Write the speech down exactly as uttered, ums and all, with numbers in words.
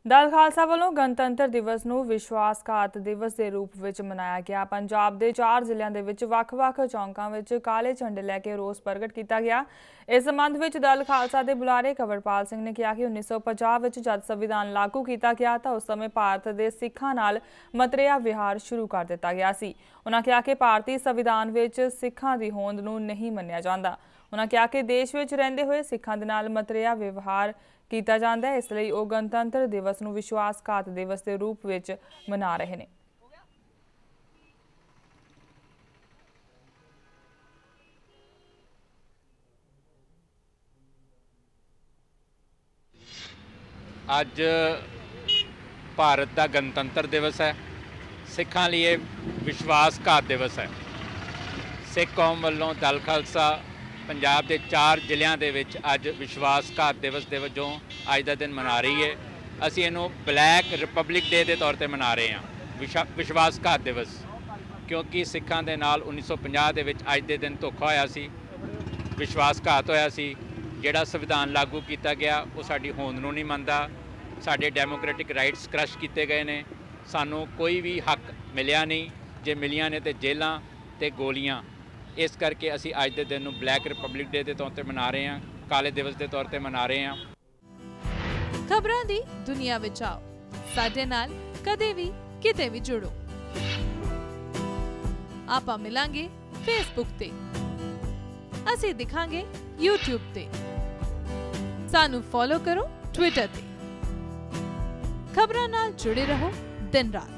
दल खालसा वालों गणतंत्र दिवस नूं विश्वासघात दिवस के रूप में मनाया गया। पंजाब के चार जिलों के विच वख-वख चौंकों में काले झंडे लैके रोस प्रगट किया गया। इस संबंध में दल खालसा के बुलारे कंवरपाल सिंह ने कहा कि उन्नीस सौ पचास में जब संविधान लागू किया गया तो उस समय भारत के सिखां नाल मतरेया विहार शुरू कर दिता गया सी। उन्होंने कहा कि भारतीय संविधान में सिखां की होंद नूं नहीं मन्निया जाता। उन्होंने कहा कि देश में रहिंदे होए सिखां दे नाल मतरेया व्यवहार किया जाता है, इसलिए वो गणतंत्र दिवस नूं विश्वासघात दिवस के रूप में मना रहे हैं। अज भारत का गणतंत्र दिवस है, सिखां लिए विश्वासघात दिवस है। सिख कौम वालों दल खालसा पंजाब के चार जिलों के विच अज विश्वासघात दिवस के वजों अज का दिन मना रही है। असी इनू ब्लैक रिपब्लिक डे के तौर पर मना रहे हैं, विशा विश्वासघात दिवस, क्योंकि सिखां दे नाल उन्नीस सौ पचास के विच अज के दिन धोखा होया सी, विश्वासघात होया सी। जिहड़ा संविधान लागू किया गया वो साडी होंद नूं नहीं मनदा, साडे डेमोक्रेटिक राइट्स क्रश किए गए ने, सानू कोई भी हक मिलिया नहीं, जे मिलियां ने तो जेलां ते गोलियां। इस करके असी अज के दिन ब्लैक रिपब्लिक डे के तौर पर मना रहे हैं, काले दिवस के तौर पर मना रहे हैं। खबरां दी दुनिया विच आओ, साडे नाल कदे भी किते भी जुड़ो। आपां मिलांगे फेसबुक ते, असी दिखांगे यूट्यूब ते, सानू फॉलो करो ट्विटर ते। खबरां नाल जुड़े रहो दिन रात।